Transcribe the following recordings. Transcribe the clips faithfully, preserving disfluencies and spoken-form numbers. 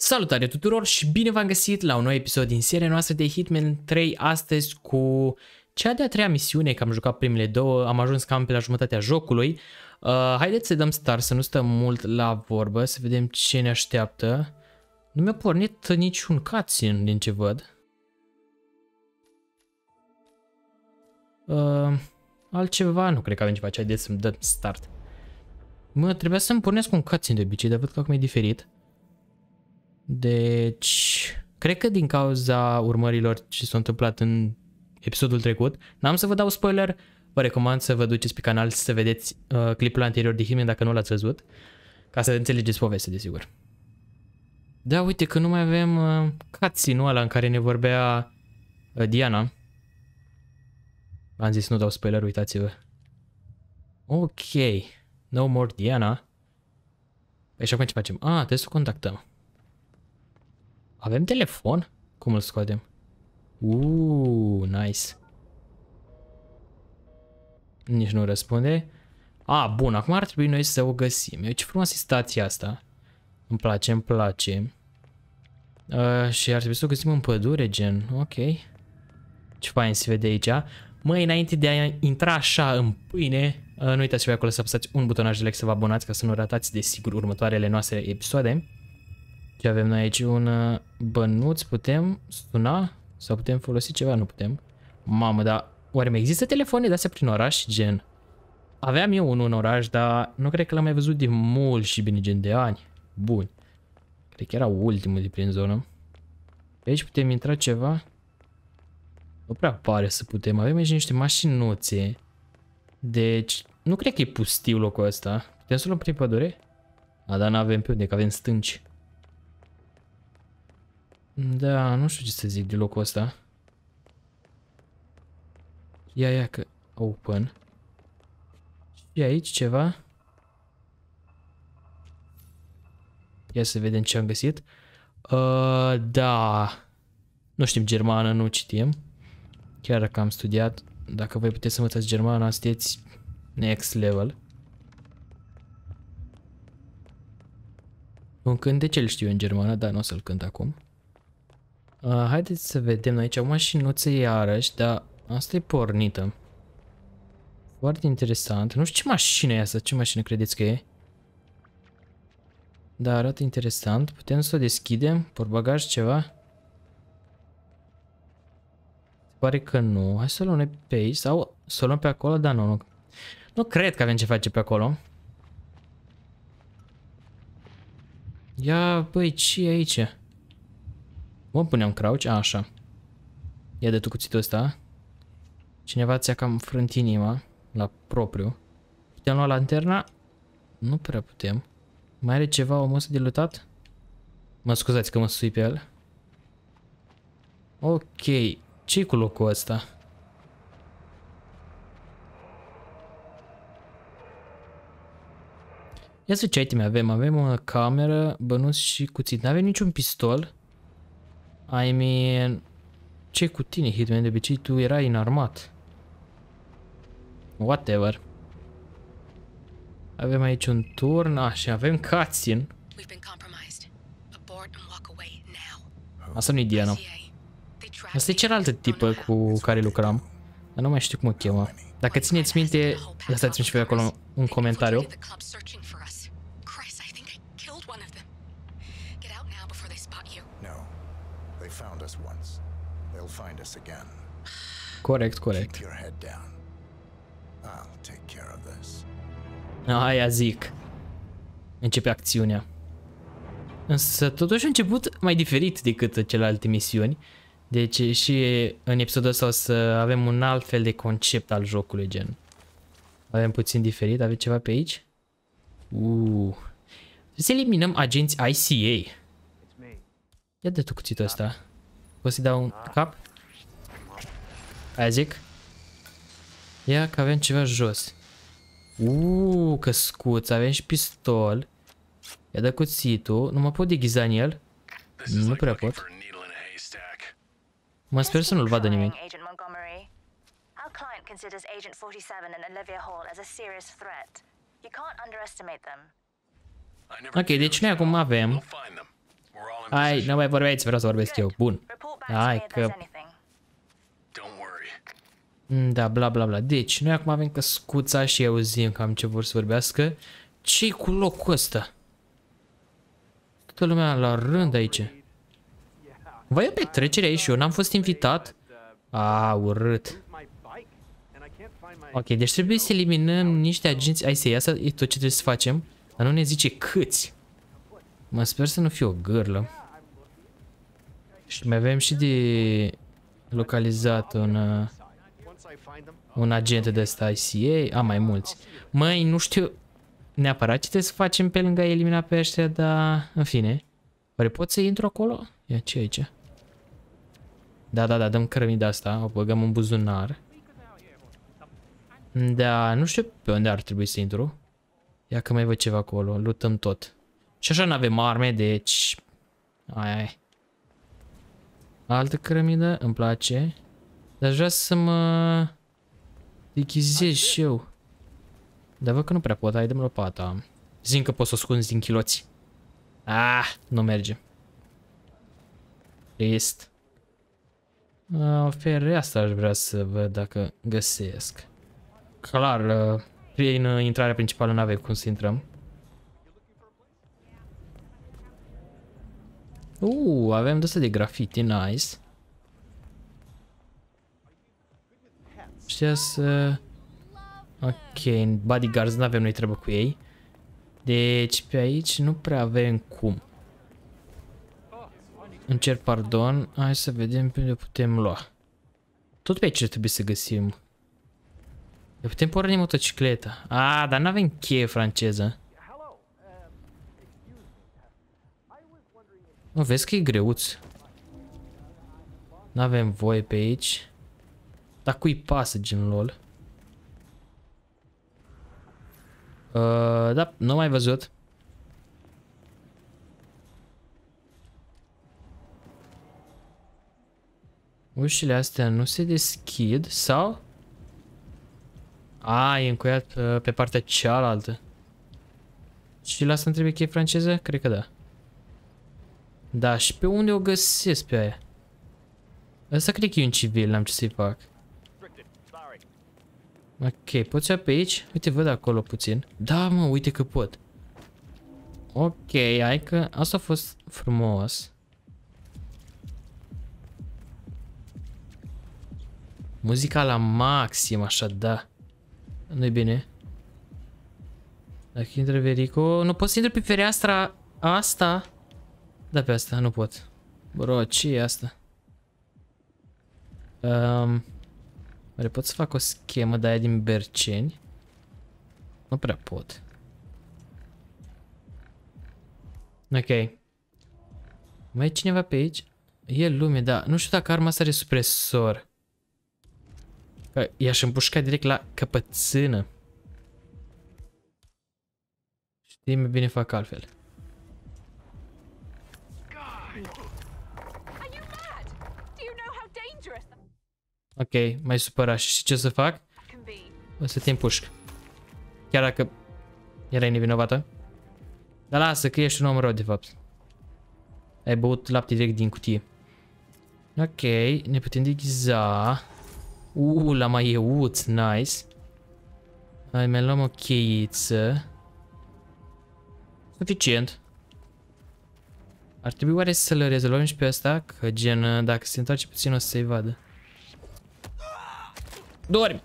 Salutare tuturor și bine v-am găsit la un nou episod din seria noastră de Hitman trei, astăzi cu cea de-a treia misiune, că am jucat primele două, am ajuns cam pe la jumătatea jocului. Uh, haideți să dăm start, să nu stăm mult la vorbă, să vedem ce ne așteaptă. Nu mi-a pornit niciun cutscene din ce văd. Uh, altceva, nu cred că avem ceva, ce haideți să-mi dăm start. Mă, trebuia să-mi pornesc un cutscene de obicei, dar văd că acum e diferit. Deci, cred că din cauza urmărilor ce s-au întâmplat în episodul trecut, n-am să vă dau spoiler, vă recomand să vă duceți pe canal să vedeți uh, clipul anterior de Hitman dacă nu l-ați văzut, ca să înțelegeți povestea, desigur. Da, uite că nu mai avem uh, cutscene-ul ăla în care ne vorbea uh, Diana. Am zis nu dau spoiler, uitați-vă. Ok, no more Diana. Păi și acum ce facem? Ah, trebuie să o contactăm. Avem telefon? Cum îl scoatem? Uuu, nice. Nici nu răspunde. A, bun, acum ar trebui noi să o găsim. Eu, ce frumoasă e stația asta. Îmi place, îmi place. Uh, și ar trebui să o găsim în pădure, gen. Ok. Ce fain se vede aici. Măi, înainte de a intra așa în pâine, uh, nu uitați și voi acolo să apăsați un butonaj de like să vă abonați ca să nu ratați, desigur, următoarele noastre episoade. Ce avem noi aici? Un uh, bănuț, putem suna? Sau putem folosi ceva? Nu putem. Mamă, dar oare mai există telefoane de-astea prin oraș, gen? Aveam eu unul în oraș, dar nu cred că l-am mai văzut de mult și bine, gen de ani. Bun. Cred că era ultimul de prin zonă. Pe aici putem intra ceva? Nu prea pare să putem. Avem aici niște mașinuțe. Deci, nu cred că e pustiu locul ăsta. Putem să luăm prin pădure? A, dar n-avem pe unde, că avem stânci. Da, nu știu ce să zic de locul ăsta. Ia, ia, că... Open. Și aici ceva. Ia să vedem ce am găsit. Uh, da. Nu știm germană, nu citim. Chiar dacă am studiat. Dacă voi puteți să învățați germană, sunteți next level. Un cântecel știu în germană, dar nu o să-l cânt acum. Uh, haideți să vedem aici o mașinuță iarăși, dar asta e pornită. Foarte interesant. Nu știu ce mașină e asta, ce mașină credeți că e? Da, arată interesant. Putem să o deschidem? Portbagaj ceva? Se pare că nu. Hai să o luăm pe aici sau să o luăm pe acolo, dar nu, nu. Nu cred că avem ce face pe acolo. Ia, băi, ce e aici? Mă puneam crouch, a, așa. Ia de tu cuțitul ăsta. Cineva ți-a cam frânt inima la propriu. Putem lua lanterna? Nu prea putem. Mai are ceva omul ăsta de lutat? Mă scuzați că mă sui pe el. Ok. Ce-i cu locul ăsta? Ia să ce iteme avem. Avem o cameră, bănuț și cuțit. N-avem niciun pistol. I mean... Ce cu tine, Hitman? De obicei tu erai înarmat. Whatever. Avem aici un turn. Ah, și avem cutscene. Asta nu e Diana. Asta e cealaltă tipă cu care lucram. Dar nu mai știu cum o cheamă. Dacă țineți minte, lăsați-mi și voi acolo un comentariu. Corect, corect. Aia zic. Începe acțiunea. Însă totuși a început mai diferit decât celelalte misiuni. Deci și în episodul ăsta o să avem un alt fel de concept al jocului, gen. Avem puțin diferit. Avem ceva pe aici? Uuu. Să eliminăm agenți I C A. Ia de tu cuțitul ăsta. Poți să-i dau un cap? Aia zic. Ia că avem ceva jos. Uuu, căscuț, avem și pistol. Ia dă cuțitul. Nu mă pot deghiza în el. Nu prea pot. Mă sper să nu-l vadă nimeni. Ok, deci noi acum avem Hai, nu mai vorbeți, vreau să vorbesc eu. Bun. Hai că... Da, bla bla bla. Deci, noi acum avem căscuța și auzim cam ce vor să vorbească. Ce-i cu locul ăsta? Toată lumea la rând aici. Vă e o petrecere aici și eu n-am fost invitat? A, urât. Ok, deci trebuie să eliminăm niște agenți I C A. Asta e tot ce trebuie să facem. Dar nu ne zice câți. Mă sper să nu fie o gârlă. Și mai avem și de localizat un, uh, un agent de ăsta I C A. A, mai mulți. Măi, nu știu neapărat ce trebuie să facem pe lângă a elimina pe ăștia, dar în fine. Oare pot să intru acolo? Ia, ce aici? Da, da, da, dăm cărămida asta, o băgăm în buzunar. Da, nu știu pe unde ar trebui să intru. Ia că mai văd ceva acolo, lutăm tot. Și așa n-avem arme, deci... Ai, ai. Altă cărămidă, îmi place. Dar aș vrea să mă... deghizez și eu. Dar văd că nu prea pot, hai, dăm lopata. Zic că pot să o scunzi din chiloți. Ah, nu merge. Trist. O fereastră aș vrea să văd dacă găsesc. Clar, prin intrarea principală nu avem cum să intrăm. Uh, avem de-asta de graffiti, nice. Știa să... Ok, bodyguards, nu avem noi treabă cu ei. Deci pe aici nu prea avem cum. Îmi cer pardon, hai să vedem pe unde putem lua. Tot pe aici trebuie să găsim. Putem porni motocicleta. Ah, dar n-avem cheie franceză. Nu, vezi că e greuț. N-avem voie pe aici. Dar cui pasă, gen lol? Uh, da, nu mai văzut. Ușile astea nu se deschid sau? A, e încuiat uh, pe partea cealaltă. Și la asta îmi trebuie cheie franceză? Cred că da. Da, și pe unde o găsesc pe aia? Asta cred că e un civil, n-am ce să-i fac. Ok, poți ia pe aici? Uite, văd acolo puțin. Da, mă, uite că pot. Ok, hai că asta a fost frumos. Muzica la maxim, așa, da. Nu-i bine. Dacă intră Verico... Nu pot să intru pe fereastra asta? Da, pe asta, nu pot. Bro, ce e asta? Um, oare pot să fac o schemă de aia din Berceni? Nu prea pot. Ok. Mai e cineva pe aici? E lume, da. Nu știu dacă arma asta are supresor. Că i-aș împușca direct la căpățână. Știi, mai bine fac altfel. Ok, mai supărat. Și ce să fac? O să te împușc. Chiar dacă erai nevinovată. Dar lasă că ești un om rău de fapt. Ai băut lapte direct din cutie. Ok, ne putem deghiza. Uuu, la mai euț, nice. Hai, mai luăm o cheiță. Suficient. Ar trebui oare să-l rezolvăm și pe ăsta? Că gen, dacă se întoarce puțin o să-i vadă. Dormi!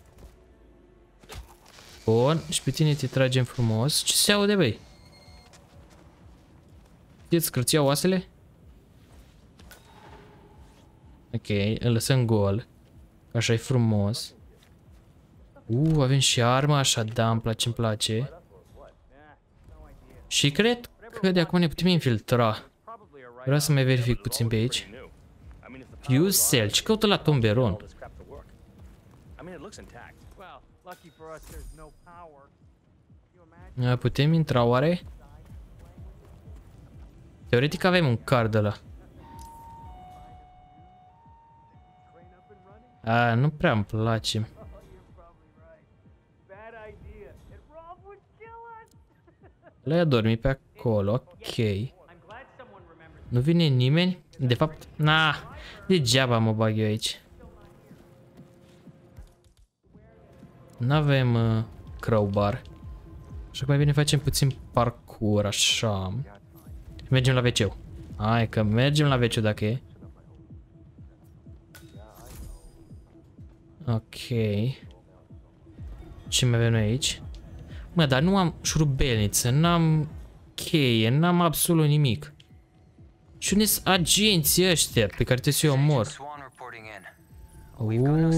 Bun, și pe tine te tragem frumos. Ce se aude, băi? Îți scârția oasele? Ok, îl lăsăm gol. Așa e frumos. Uh, avem și armă, așa, da, îmi place, îmi place. Și cred că de acum ne putem infiltra. Vreau să mai verific puțin pe aici. Fuse cell, ce căută la tomberon? Putem intra oare? Teoretic avem un card ăla. A, nu prea îmi place. Le-a dormit pe acolo, ok. Nu vine nimeni? De fapt, na, degeaba mă bag eu aici. N-avem uh, crowbar. Așa că mai bine facem puțin parkour, așa. Mergem la ve ce. Hai că mergem la ve ce dacă e. Ok. Ce mai avem noi aici? Mă, dar nu am șurubelniță, n-am cheie, n-am absolut nimic. Și unde sunt agenții ăștia pe care trebuie să-i omor? Uuuu.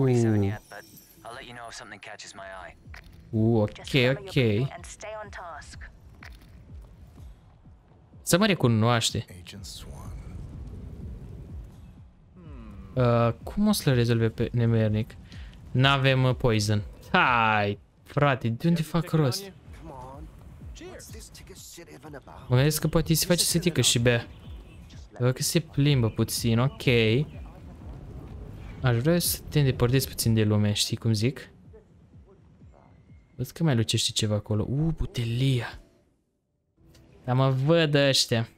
Uh, ok, ok. Să mă recunoaște. Uh, cum o să-l rezolve pe nemernic? N-avem uh, poison. Hai, frate, de unde fac rost? Mă gândesc că poate se face setică și bea. Văd că se plimbă puțin, ok. Aș vrea să te îndepărtezi puțin de lume, știi cum zic? Văd că mai lucește ceva acolo. Uh, butelia. Dar mă văd ăștia.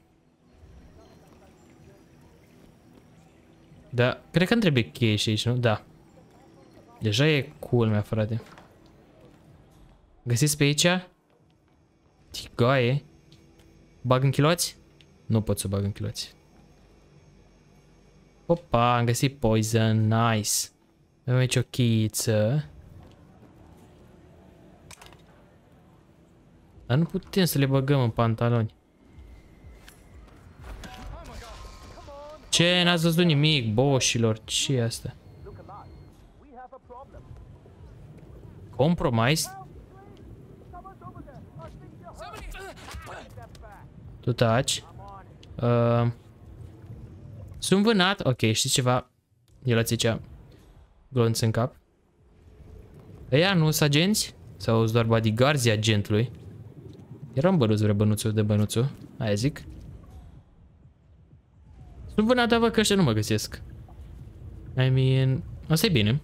Da, cred că îmi trebuie cheie și aici, nu? Da. Deja e cool, mea, frate. Găsiți pe aici? Tigaie. Bag în chiloți? Nu pot să bag în chiloți. Opa, am găsit poison, nice. Avem aici o cheiță. Dar nu putem să le băgăm în pantaloni. Ce? N-ați văzut nimic, boșilor? Ce e asta? Compromised? Tu taci. Uh, sunt vânat. Ok, știi ceva? El ați zicea glonț în cap. Ăia nu sunt agenți? Sau sunt doar bodyguards agentului? Eram bănuți vreo bănuțul de bănuțul. Aia zic. Sunt vânat, dar văd că ăștia nu mă găsesc. I mean... Asta e bine.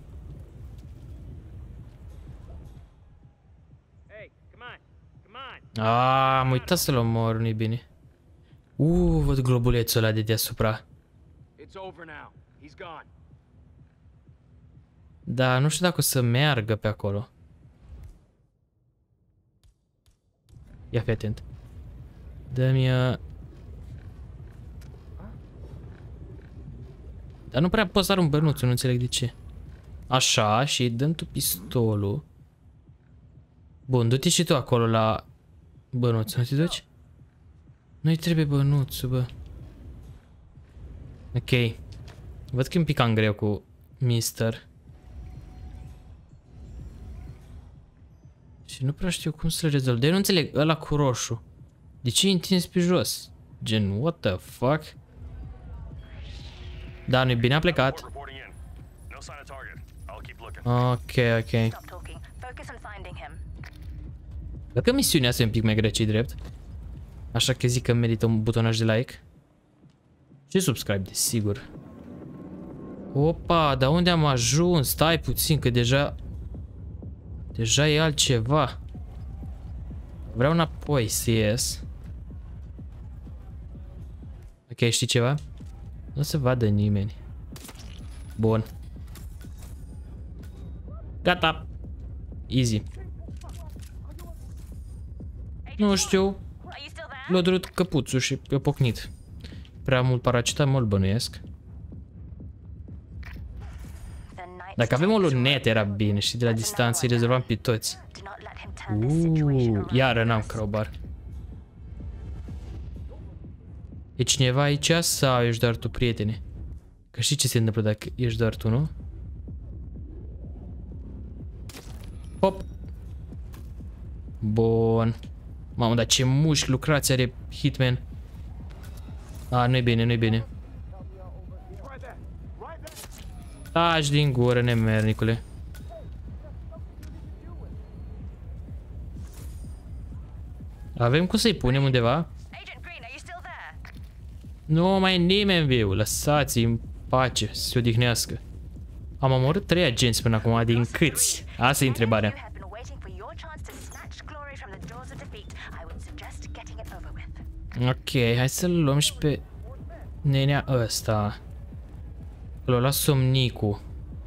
Ah, am uitat să-l omor, nu-i bine. Uuu, văd globulețul ăla de deasupra. Da, nu știu dacă o să meargă pe acolo. Ia fi atent. Dă-mi... Uh... Dar nu prea pot să arunc bănuțul, nu înțeleg de ce. Așa, și dăm tu pistolul. Bun, du-te și tu acolo la bănuț, nu te duci? Nu-i trebuie bănuțul, bă. Ok. Văd că e un pic cam greu cu Mister. Și nu prea știu cum să-l rezolv. De nu înțeleg, ăla cu roșu. De ce e întins pe jos? Gen, what the fuck? Da, nu-i bine, a plecat. Ok, ok. Văd că misiunea asta e un pic mai grea, ce-i drept. Așa că zic că merită un butonaj de like. Și subscribe, desigur. Opa, dar unde am ajuns? Stai puțin, că deja... Deja e altceva. Vreau înapoi să ies. Ok, știi ceva? Nu se vadă nimeni. Bun. Gata. Easy. Nu știu. L-a durut căpuțul și i-a pocnit. Prea mult paracetamol bănuiesc. Dacă avem o lunetă era bine și de la distanță îi rezolvam pe toți. Uuu, iară n-am crowbar. E cineva aici sau ești doar tu, prietene? Că știi ce se întâmplă dacă ești doar tu, nu? Hop. Bun. Mamă, dar ce mușchi lucrați are Hitman. A, nu-i bine, nu-i bine. Taci din gură, nemernicule. Avem cum să-i punem undeva? Nu mai e nimeni viu, lăsați-i în pace, să se odihnească. Am omorât trei agenți până acum, din câți? Asta e întrebarea. Ok, hai să-l luăm și pe nenea ăsta. L-a luat somnicul.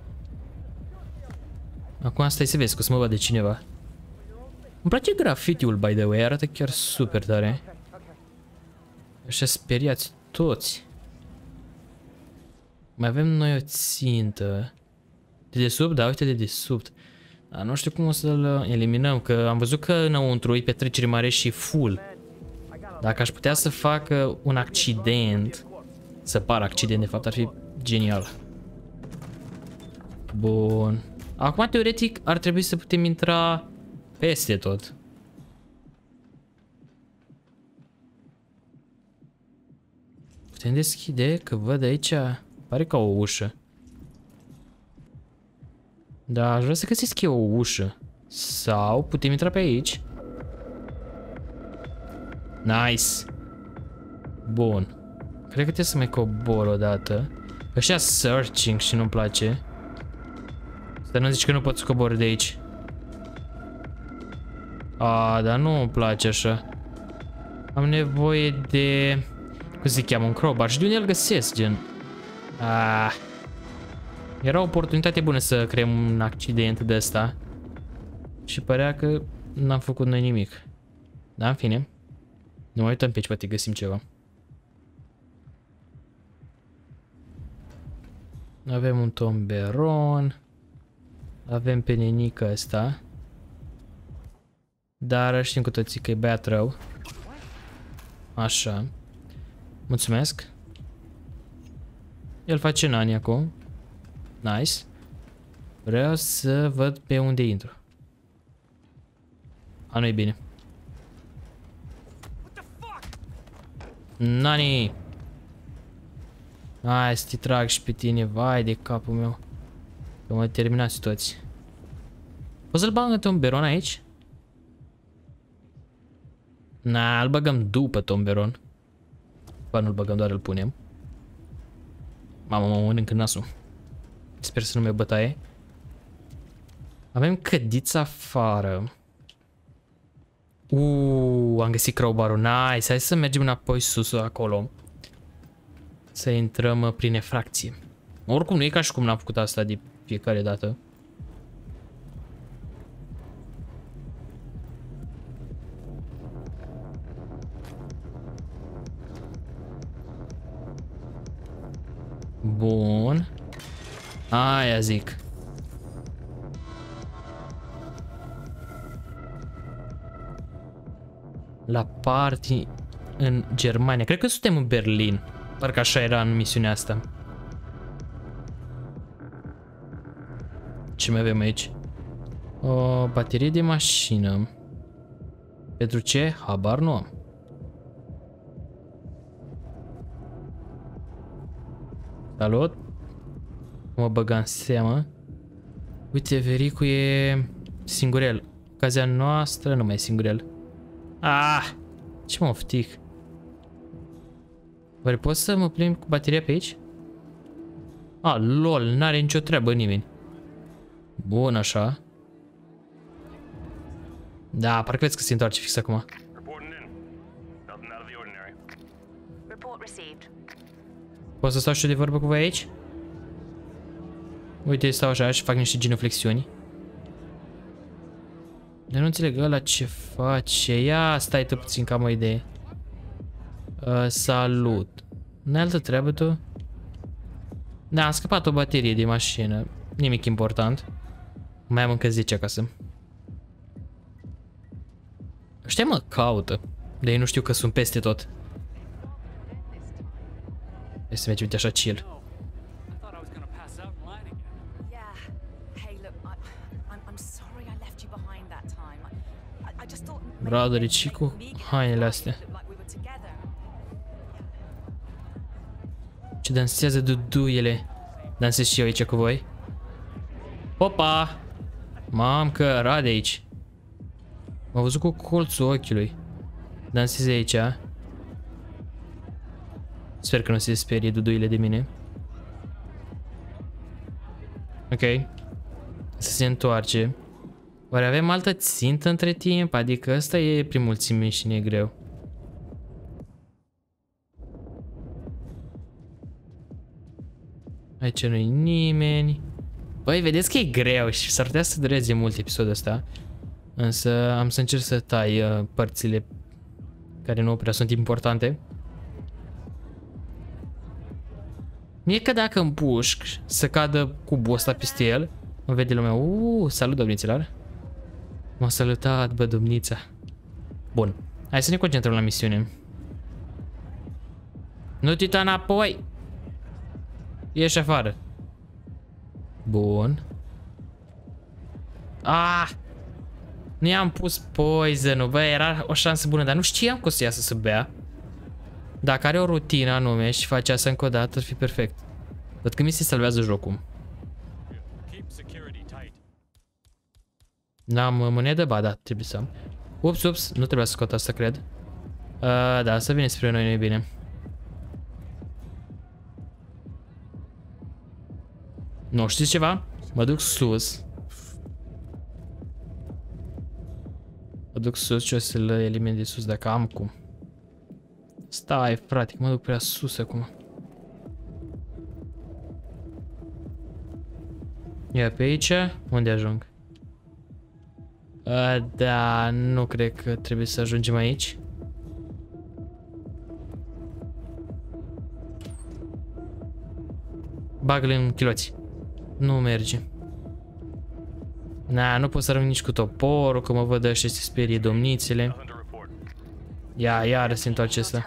Acum stai să vezi, că o să mă vadă cineva. Îmi place grafitiul, by the way, arată chiar super tare. Așa speriați toți. Mai avem noi o țintă. De desubt? Da, uite de desubt. Dar nu știu cum o să-l eliminăm, că am văzut că înăuntru e petrecere mare și full. Dacă aș putea să fac un accident, să pară accident de fapt, ar fi genial. Bun. Acum, teoretic, ar trebui să putem intra peste tot. Putem deschide, că văd aici, pare ca o ușă. Da, aș vrea să găsesc eu o ușă. Sau putem intra pe aici. Nice. Bun. Cred că trebuie să mai cobor o dată. Ăștia searching și nu-mi place. Să nu zici că nu pot să cobor de aici. A, dar nu îmi place așa. Am nevoie de... Cum se cheamă? Un crowbar. Și de unde îl găsesc, gen? Ah. Era o oportunitate bună să creăm un accident de ăsta. Și părea că n-am făcut noi nimic. Da, în fine. Nu mai uităm pe aici, poate găsim ceva. Avem un tomberon. Avem pe nenica asta. Dar știm cu toții că e băiat rău. Așa. Mulțumesc. El face nani acum. Nice. Vreau să văd pe unde intru. A, nu e bine. Nani! Hai să te trag și pe tine, vai de capul meu. Că mă terminați toți. Poți să-l bag în tomberon aici? Na, îl băgăm după tomberon. Ba, nu-l băgăm, doar îl punem. Mamă, mă mănânc în nasul. Sper să nu mi-o bătaie. Avem cădița afară. Uuu, am găsit crowbar-ul. Nice, hai să mergem înapoi sus acolo. Să intrăm prin efracție. Oricum nu e ca și cum n-am făcut asta de fiecare dată. Bun. Aia zic. La party în Germania. Cred că suntem în Berlin. Parcă așa era în misiunea asta. Ce mai avem aici? O baterie de mașină. Pentru ce? Habar nu am. Salut. Mă băga în seamă. Uite, Vericu e singurel. Ocazia noastră nu mai e singurel. Ah! Ce mă oftic. Oare pot să mă plimb cu bateria pe aici? Ah, lol, n-are nicio treabă nimeni. Bun, așa. Da, parcă vezi că se întoarce fix acum. Pot să stau și eu de vorbă cu voi aici? Uite, stau așa și fac niște genuflexiuni. Dar nu înțeleg ăla ce face. Ia, stai tu puțin, că am o idee. Uh, salut. N-ai altă treabă tu? Da, am scăpat o baterie de mașină. Nimic important. Mai am încă zece acasă. Ăștia mă caută. Dar ei nu știu că sunt peste tot. Hai să mergem, uite așa, chill. Brother, ce cu hainele astea? Ce dansează duduiele. Dansez și eu aici cu voi. Opa! Mam că rade aici. M-a văzut cu colțul ochiului. Dansez aici. Sper că nu se sperie duduile de mine. Ok. Să se întoarce. Oare avem altă țintă între timp? Adică ăsta e prin mulțime și ne e greu. Aici nu-i nimeni. Băi, vedeți că e greu și s-ar putea să dureze mult episodul ăsta. Însă am să încerc să tai uh, părțile care nu prea sunt importante. Mie că dacă împușc să cadă cubul ăsta peste el, îmi vede lumea. Uuu, salut, domniților. M-a salutat, bă, domnița. Bun, hai să ne concentrăm la misiune. Nu te uita înapoi. Ieși afară. Bun. Ah! Nu i-am pus poison-ul, bă, era o șansă bună, dar nu știam că o să iasă să bea. Dacă are o rutină anume și face asta încă o dată, ar fi perfect. Văd că mi se salvează jocul. N-am monedă? Ba, da, trebuie să am. Ups, ups, nu trebuia să scot asta, cred. Uh, da, să vine spre noi, nu e bine. Nu, știți ceva? Mă duc sus. Mă duc sus și o să-l elimin de sus dacă am cum. Stai, frate, mă duc prea sus acum. Ia pe aici. Unde ajung? A, da, nu cred că trebuie să ajungem aici. Bagă-l în chiloți. Nu merge. Na, nu pot să rămân nici cu toporul, că mă văd ăștia să sperie domnițele. Ia, iară se întoarce ăsta.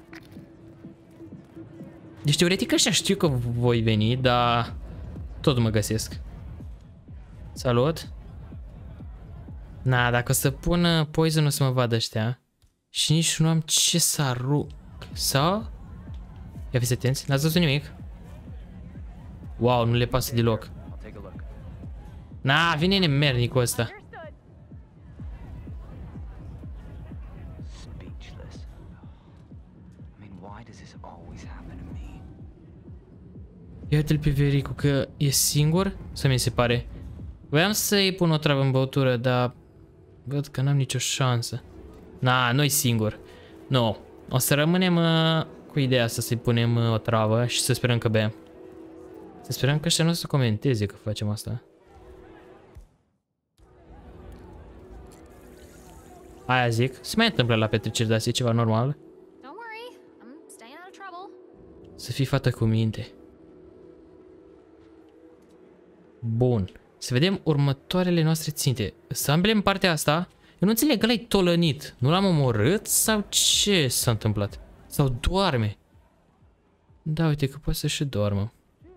Deci teoretic ăștia știu că voi veni, dar tot mă găsesc. Salut. Na, dacă o să pun poison o să mă vadă ăștia. Și nici nu am ce să arunc. Sau? Ia fiți atenți, n-ați văzut nimic? Wow, nu le pasă deloc. Na, vine nemernicul ăsta. Ia uite-l pe Vericu că e singur, să mi se pare. Voiam să-i pun o travă în băutură, dar văd că n-am nicio șansă. Na, nu-i singur. Nu, o să rămânem uh, cu ideea asta să-i punem uh, o travă și să sperăm că bea. Să sperăm că ăștia nu o să comenteze că facem asta. Aia zic, se mai întâmplă la petreceri, dar e ceva normal. Să fii fată cu minte. Bun. Să vedem următoarele noastre ținte. Să ambele în partea asta. Eu nu înțeleg, ăla-i tolănit. Nu l-am omorât sau ce s-a întâmplat? Sau doarme? Da, uite că poate să și doarmă.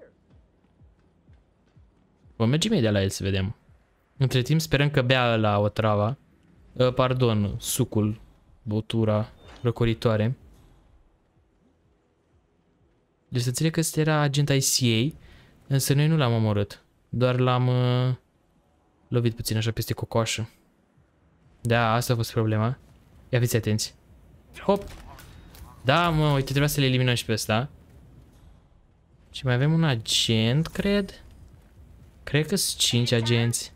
Vom merge imediat la el să vedem. Între timp sperăm că bea la o travă. Uh, pardon, sucul, băutura răcoritoare. Deci să înțeleg că ăsta era agent I C A, însă noi nu l-am omorât. Doar l-am uh, lovit puțin așa peste cocoașă. Da, asta a fost problema. Ia fiți atenți. Hop! Da, mă, uite, trebuia să le eliminăm și pe ăsta. Și mai avem un agent, cred. Cred că sunt cinci agenți.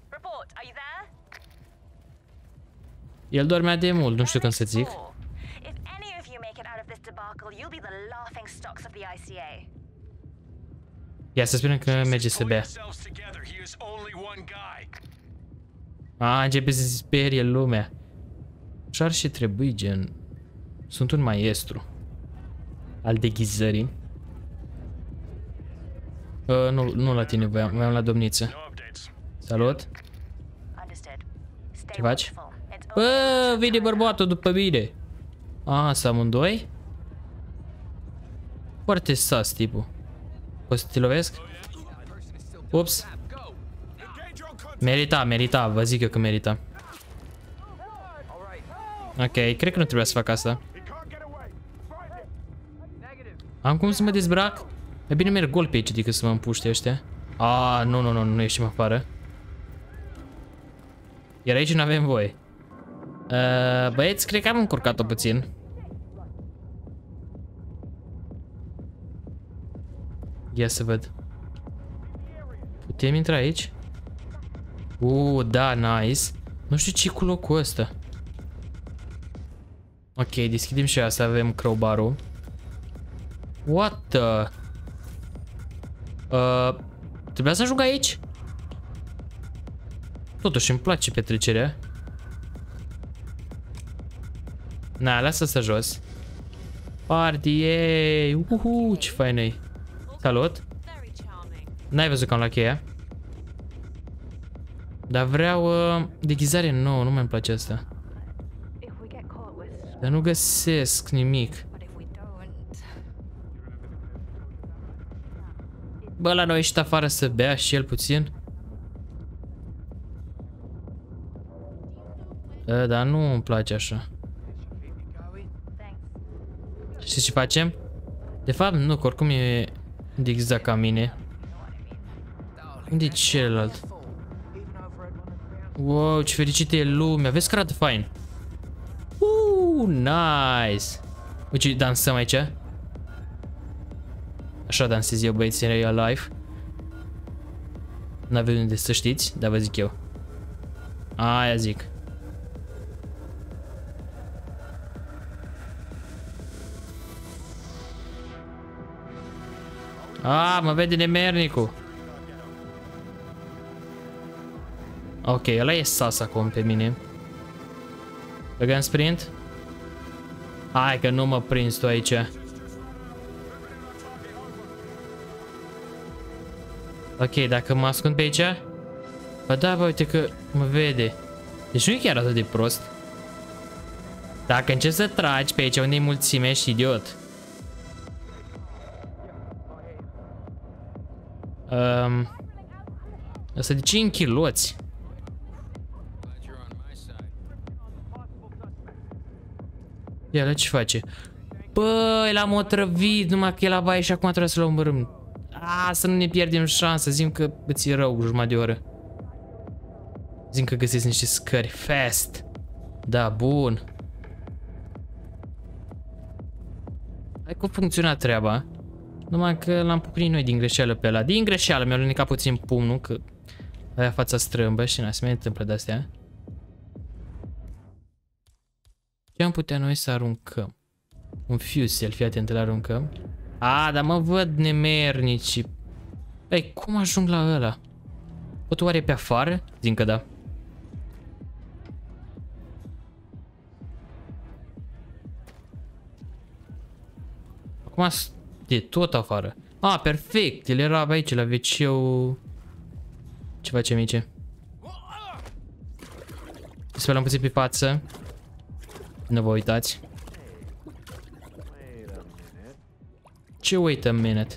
El dormea de mult, nu știu când să zic. Ia să sperăm că merge să bea. A, începe să se sperie lumea. Și-ar și trebui, gen... Sunt un maestru al deghizării. Uh, nu, nu la tine voiam, voiam la domniță. Salut. Ce faci? Bă, vine bărbatul după mine. A, să amândoi? Foarte sas tipul. Poți să te lovesc? Ups. Merita, merita, vă zic eu că merita. Ok, cred că nu trebuia să fac asta. Am cum să mă dezbrac? E bine merg gol pe aici decât să mă împuște ăștia. A, nu, nu, nu, nu ieșim afară. Iar aici nu avem voie. Uh, băieți, cred că am încurcat-o puțin. Ia să văd. Putem intra aici? Uh, da, nice. Nu știu ce cu locul ăsta. Ok, deschidem și asta, avem crowbar-ul. What the... Uh, trebuia să ajung aici? Totuși îmi place petrecerea. Na, lasă-să jos. Party, yay! Uhu, ce fain e. Salut! N-ai văzut că am la cheia? Dar vreau uh, deghizare nouă, nu mai-mi place asta. Dar nu găsesc nimic. Bă, la noi ieșit afară să bea și el puțin. Da, dar nu îmi place așa. Știi ce facem? De fapt, nu, că oricum e exact ca mine. Unde e celălalt? Wow, ce fericită e lumea. Vezi că arată fain. Uuu, nice. Uite, dansăm aici. Așa dansez eu, băieți, în real life. N-aveți unde să știți, dar vă zic eu. Aia zic. A, mă vede nemernicul. Ok, ăla e sas acum pe mine. Băgăm sprint? Hai că nu mă prins tu aici. Ok, dacă mă ascund pe aici? Bă da, bă, uite că mă vede. Deci nu e chiar atât de prost. Dacă încerci să tragi pe aici unde e mulțime, ești idiot. Um, Asta de cinci kiloți. Ia, la ce face? Băi, l-am otrăvit, numai că el a baie și acum trebuie să l omorâm. A, să nu ne pierdem șansa, zim că îți e rău jumătate de oră. Zim că găsesc niște scări, fast. Da, bun. Hai că a funcționat treaba. Numai că l-am puprit noi din greșeală pe ăla. Din greșeală mi-a lunecat puțin pumnul, că avea fața strâmbă și n-a se mai întâmplă de-astea. Ce am putea noi să aruncăm? Un fuse, fii atent, îl aruncăm. A, dar mă văd nemernici. Ei, cum ajung la ăla? Pot oare pe afară? Zic că da. Acum e tot afară. A, perfect, el era aici la ve ce-ul. Ce facem aici? Spălăm puțin pe față. Nu vă uitați. Ce wait a minute?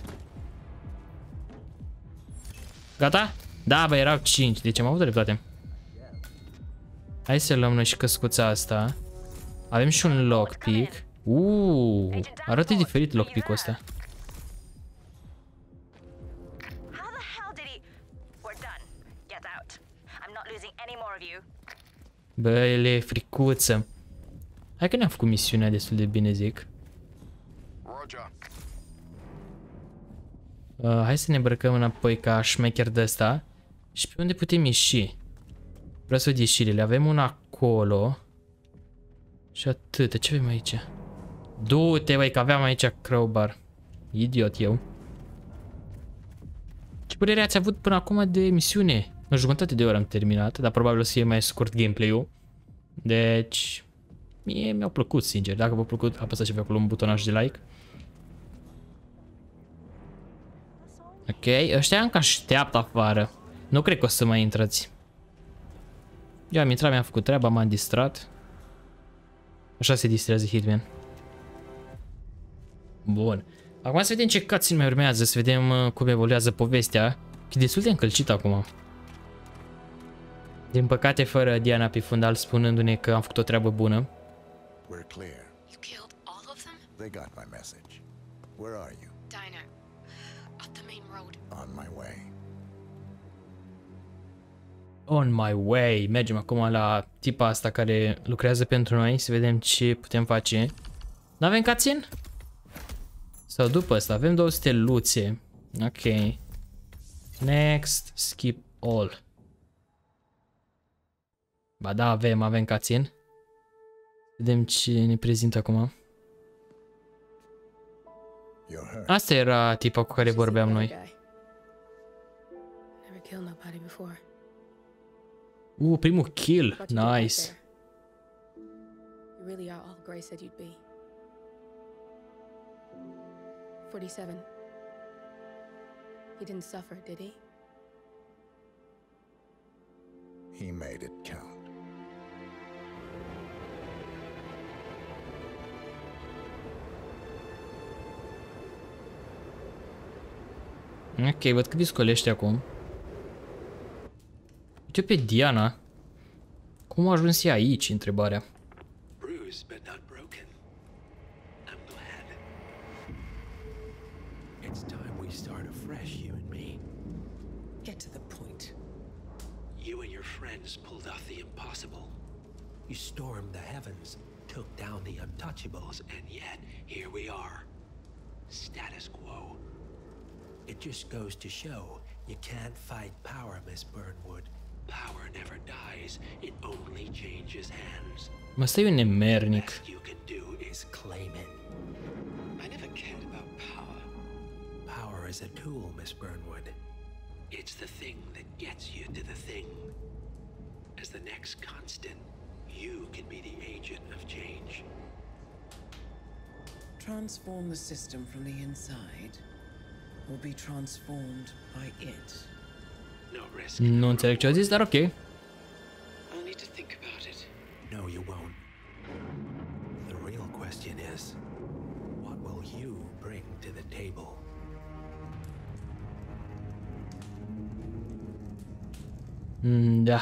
Gata? Da, bă, erau cinci, deci am avut dreptate. Hai să luăm noi și căscuța asta. Avem și un lockpick. Uuu, arată diferit lockpick-ul ăsta. Bă, el e fricuță. Hai că ne-am făcut misiunea destul de bine, zic. Uh, hai să ne îmbrăcăm înapoi ca șmecher de ăsta. Și pe unde putem ieși? Vreau să văd ieșirile. Avem una acolo. Și atât. Ce avem aici? Du-te, băi, că aveam aici crowbar. Idiot eu. Ce părere ați avut până acum de misiune? În jumătate de oră am terminat, dar probabil o să fie mai scurt gameplay-ul. Deci... mie mi-au plăcut, sincer. Dacă v-a plăcut, apăsați și acolo un butonaj de like. Ok, ăștia încă așteaptă afară. Nu cred că o să mai intrați. Eu am intrat, mi-am făcut treaba, m-am distrat. Așa se distrează Hitman. Bun. Acum să vedem ce cutscene mai urmează, să vedem uh, cum evoluează povestea. E destul de încălcit acum. Din păcate, fără Diana pe fundal spunându-ne că am făcut o treabă bună. We're clear. You killed all of them? They got my message. Where are you? Dino. Up the main road. On my way. On my way. Mergem acum la tipa asta care lucrează pentru noi, să vedem ce putem face. N-avem cutscene? Sau după asta? Avem două steluțe. Ok. Next. Skip all. Ba da, avem, avem cutscene. Vedem ce ne prezintă acum. Asta era tipa cu care vorbeam noi. kill nobody before. Uh, primul kill. What you did right Nice. there. You really are all Gray said you'd be. forty-seven. He didn't suffer, did he? He made it count. Ok, văd că viscolește acum. Uite pe Diana. Cum a ajuns ea aici, întrebarea. Bruised but not broken. I'm glad. It's time we start afresh, you and me. Get to the point. You and your friends pulled off the impossible. You stormed the heavens, took down the untouchables, and yet here we are. Status quo. It just goes to show you can't fight power, Miss Burnwood. Power never dies, it only changes hands. Mă, stai un nemernic. Best you can do is claim it. I never cared about power. Power is a tool, Miss Burnwood. It's the thing that gets you to the thing. As the next constant, you can be the agent of change. Transform the system from the inside, or be transformed by it. No risk. Nu înțeleg ce a zis, dar ok. I'll need to think about it. No, you won't. The real question is, what will you bring to the table? Mm, da.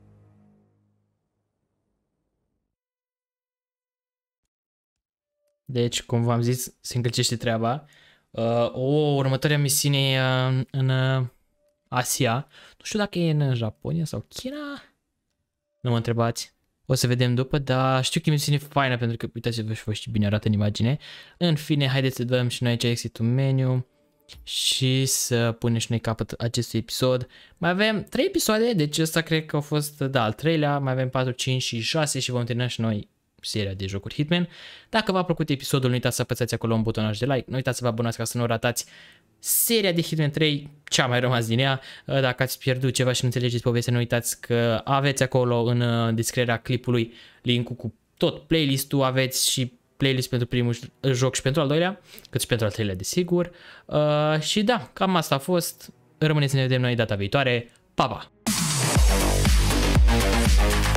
Deci, cum v-am zis, se încălcește treaba. Uh, o următoarea misiune e uh, în uh, Asia. Nu știu dacă e în Japonia sau China. Nu mă întrebați. O să vedem după, dar știu că e misiune faină pentru că, uitați-vă și vă știu bine arată în imagine. În fine, haideți să dăm și noi aici exit-ul meniu și să punem și noi capăt acestui episod. Mai avem trei episoade, deci ăsta cred că a fost, da, al treilea. Mai avem patru, cinci și șase și vom termina și noi seria de jocuri Hitman. Dacă v-a plăcut episodul, nu uitați să apăsați acolo un butonaj de like, nu uitați să vă abonați ca să nu ratați seria de Hitman trei, ce a mai rămas din ea. Dacă ați pierdut ceva și nu înțelegeți povestea, nu uitați că aveți acolo în descrierea clipului link-ul cu tot playlistul, aveți și playlist pentru primul joc și pentru al doilea, cât și pentru al treilea, desigur. Uh, și da, cam asta a fost. Rămâneți să ne vedem noi data viitoare. Pa, pa!